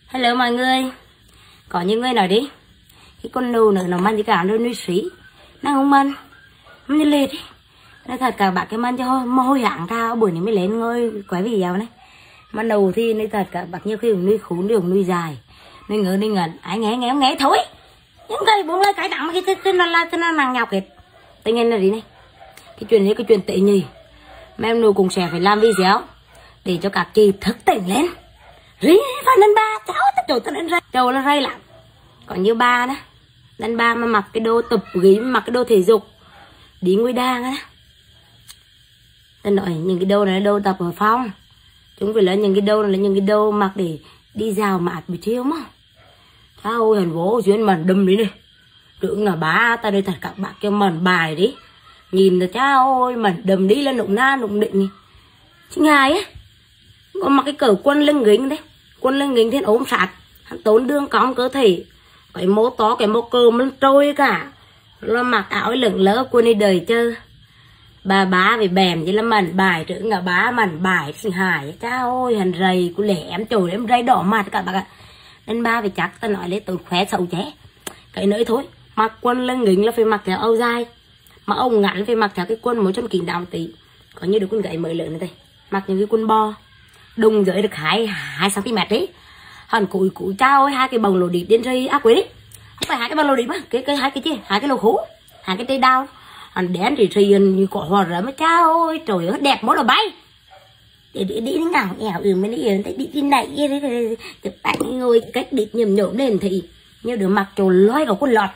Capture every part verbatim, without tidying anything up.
Hello mọi người. Có những người nói đi cái con nâu nữa nó mang gì cả nó nuôi sĩ nó không mang nó đi lên đi nó thật cả bạn cái mang cho mồ hôi hạng cao buổi này mới lên ngôi quái vì giàu này mà đầu thì nó thật cả bạc nhiều khi nuôi khốn đường nuôi dài nuôi ngỡ nuôi ngẩn ai nghe nghe nghe thôi những cây buông lên cái đắng cái cái nó là nó nàng nhọc hết tự nhiên là gì này cái chuyện này cái chuyện tệ nhỉ mà em nuôi cùng sẽ phải làm video để cho các chị thức tỉnh lên rí phải lên ba cháu ta chỗ ta lên ra chỗ là ray lắm còn như ba đó lên ba mà mặc cái đô tập ghi mặc cái đô thể dục đi ngôi đàng á ta nói những cái đô này là đô tập ở phòng chúng phải là những cái đô này là những cái đô mặc để đi rào mát buổi chiều mà sao ơi hẳn vỗ duyên mẩn đâm đi này tưởng là ba ta đây thật các bạn kêu mẩn bài đi nhìn là cha ơi mẩn đầm đi lên nụng na nụng định chứ ngài ấy còn mặc cái cờ quân lưng gính đấy quân lưng gính thiên ốm sạt hắn tốn đương cong cơ thể cái mố to cái mố cơมันtrôi cả nó mặc áo lửng lỡ quân đi đời chơi bà bá về bèm vậy là mẩn bài trưởng là bá mẩn bài sinh hài cha ơi hằn rầy của lẻ em trời em rây đỏ mặt cả bạn ạ nên ba phải chắc ta nói lấy tôi khỏe sầu chế cái nữa thôi mặc quân lưng gính là phải mặc theo âu dai mà ông ngắn phải mặc theo cái quân một trăm kg đào tí có như được con gậy mới lớn này đây mặc những cái quân bo đùng dưới được hai hai cm đấy hòn cùi cùi trao hai cái bồng lồ địt đến rây ác quế đấy không phải hai cái bồng lồ địt mà cái cái hai cái chi hai cái lồ khố hai cái tay đao hòn đen thì rây như cỏ hoa rỡ mà trao ơi trời ơi đẹp mỗi là bay để đi đi đến ngẳng ẻo ừ mới đi đi đi này chụp ảnh ngồi cách địt nhầm nhổm lên thì như được mặc trầu loay vào con lọt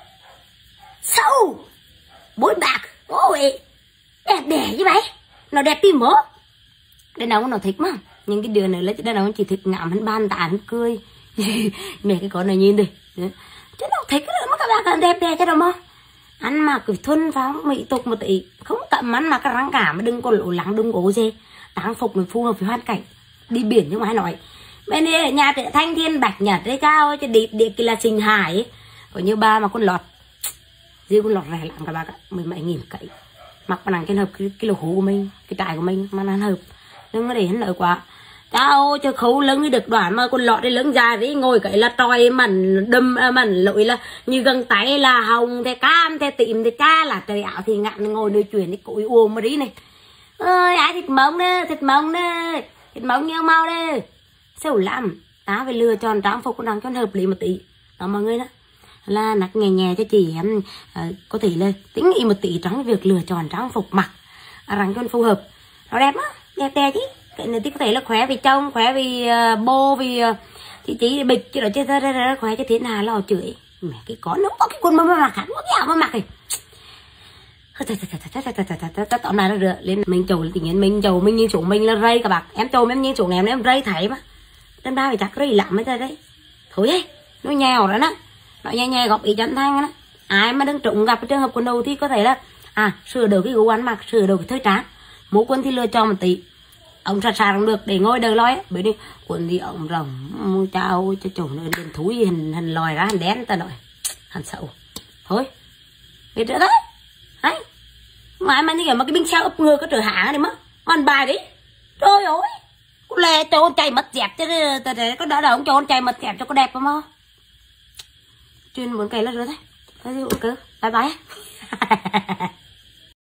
sâu bối bạc ôi đẹp đẻ chứ vậy nó đẹp tim mỡ đây nào nó thích mà nhưng cái đường này lấy đây nào chỉ thích ngạm hắn ban tàn cười mẹ cái con này nhìn đi chứ nó thích cái mà các bạn còn đẹp đẽ cho đâu mà ăn mà cứ thuần phóng mỹ tục một tí không tậm ăn mà cái răng cả mà đừng có lỗ lắng đừng có gì đáng phục mình phù hợp với hoàn cảnh đi biển nhưng mà hay nói bên đây ở nhà trẻ thanh thiên bạch nhật đấy cao chứ đi đi kia là sinh hải ấy. Còn như ba mà con lọt riêng con lọt rẻ lắm các bác ạ mười mấy nghìn cậy mặc mà nàng cái hợp cái, cái lỗ hú của mình cái trại của mình mà nàng hợp nhưng mà để hắn lợi quá cháu cho khấu lưng được đoạn mà con lọt đi lưng dài đấy ngồi cái là tròi mẩn đâm mẩn lội là như găng tay là hồng thế cam thế tím thế cha là trời ảo thì ngạn ngồi nơi chuyển cái cụi uôm mà đi này ơi ai thịt mông đấy thịt mông đấy thịt mông nhiều mau đấy xấu lắm tá phải lừa tròn trang phục con đang cho hợp lý một tí đó mọi người đó là nắc nhẹ nhẹ cho chị em uh, có thể là tính nghĩ một tí trong việc lựa chọn trang phục mặc à, rằng cho phù hợp nó đẹp á đẹp đẹp chứ cái này thì có thể là khỏe vì trông khỏe vì uh, bô vì uh, chị chị bịch chứ đó chứ ra ra khỏe chứ thế nào lo chửi mẹ cái con nó có cái quần mà mặc hẳn có cái áo mà mặc này tóm lại là được lên mình chầu tự nhiên mình chầu mình như chủ mình là rây các bạn em chầu em như chủ em em rây thấy mà nên ba phải chắc rây lắm mới ra đấy thôi ấy nó nhèo rồi đó nó nhẹ nhẹ góp ý chân thanh đó ai mà đừng trụng gặp cái trường hợp quần đầu thì có thể là à sửa đổi cái gấu ăn mặc sửa đổi cái thời trang mũ quần thì lựa chọn một tí ông sạch sạch được để ngồi đời loi bởi đi quần thì ông rồng chao cho chủ nó đền thúi hình hình lòi ra hình đen ta nói hình sậu thôi biết nữa đấy đấy mà mà như kiểu mà cái binh xe ấp ngừa có trở hạ này mất hoàn bài đấy trời ơi con lè cho con chạy mất dẹp chứ có đỡ đâu ông cho con chạy mất dẹp cho có đẹp không không chuyên muốn cái là rồi đấy. Cái gì cũng cứ bye bye.